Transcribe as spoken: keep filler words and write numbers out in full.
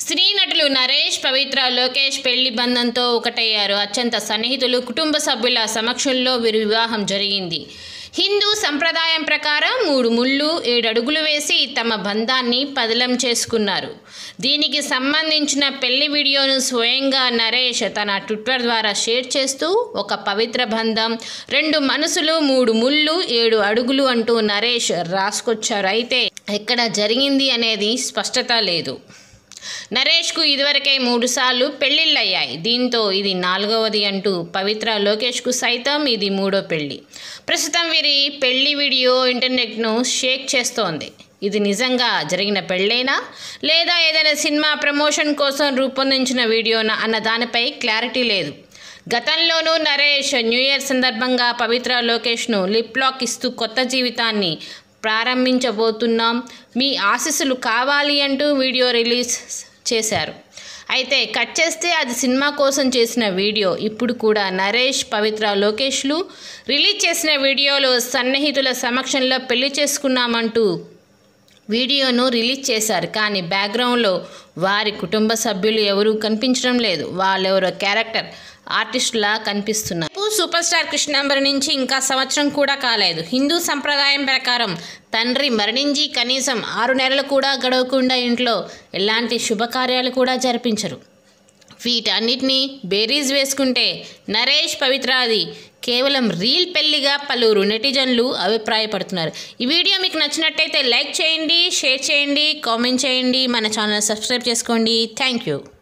సినీ నటులు నరేష్, పవిత్ర, లోకేష్ పెళ్లి బంధంతో ఒకటయ్యారు. అత్యంత సన్నిహితులు, కుటుంబ సభ్యుల సమక్షంలో వీరి వివాహం జరిగింది. హిందూ సంప్రదాయం ప్రకారం మూడు ముళ్ళు ఏడు అడుగులు వేసి తమ బంధాన్ని పదిలం చేసుకున్నారు. దీనికి సంబంధించిన పెళ్లి వీడియోను స్వయంగా నరేష్ తన ట్విట్టర్ ద్వారా షేర్ చేస్తూ ఒక పవిత్ర బంధం, రెండు మనసులు, మూడు ముళ్ళు, ఏడు అడుగులు అంటూ నరేష్ రాసుకొచ్చారు. అయితే ఎక్కడ జరిగింది అనేది స్పష్టత లేదు. నరేష్కు ఇదివరకే మూడు సార్లు పెళ్లిళ్ళయ్యాయి. దీంతో ఇది నాలుగవది అంటూ పవిత్ర, లోకేష్కు సైతం ఇది మూడో పెళ్లి. ప్రస్తుతం వీరి పెళ్లి వీడియో ఇంటర్నెట్ను షేక్ చేస్తోంది. ఇది నిజంగా జరిగిన పెళ్ళేనా లేదా ఏదైనా సినిమా ప్రమోషన్ కోసం రూపొందించిన వీడియోనా అన్న దానిపై క్లారిటీ లేదు. గతంలోనూ నరేష్ న్యూ ఇయర్ సందర్భంగా పవిత్ర, లోకేష్ను లిప్ లాక్ ఇస్తూ కొత్త జీవితాన్ని ప్రారంభించబోతున్నాం, మీ ఆశీస్సులు కావాలి అంటూ వీడియో రిలీజ్ చేశారు. అయితే కట్ చేస్తే అది సినిమా కోసం చేసిన వీడియో. ఇప్పుడు కూడా నరేష్, పవిత్ర, లోకేష్లు రిలీజ్ చేసిన వీడియోలో సన్నిహితుల సమక్షంలో పెళ్లి చేసుకున్నామంటూ వీడియోను రిలీజ్ చేశారు. కానీ బ్యాక్గ్రౌండ్లో వారి కుటుంబ సభ్యులు ఎవరూ కనిపించడం లేదు. వాళ్ళెవరో క్యారెక్టర్ ఆర్టిస్టులా కనిపిస్తున్నారు. సూపర్ స్టార్ కృష్ణంబరి నుంచి ఇంకా సంవత్సరం కూడా కాలేదు. హిందూ సంప్రదాయం ప్రకారం తండ్రి మరణించి కనీసం ఆరు నెలలు కూడా గడవకుండా ఇంట్లో ఎలాంటి శుభకార్యాలు కూడా జరిపించరు. వీటన్నిటినీ బేరీజ్ వేసుకుంటే నరేష్, పవిత్రాది కేవలం రీల్ పెళ్లిగా పలువురు నెటిజన్లు అభిప్రాయపడుతున్నారు. ఈ వీడియో మీకు నచ్చినట్టయితే లైక్ చేయండి, షేర్ చేయండి, కామెంట్ చేయండి, మన ఛానల్ సబ్స్క్రైబ్ చేసుకోండి. Thank you.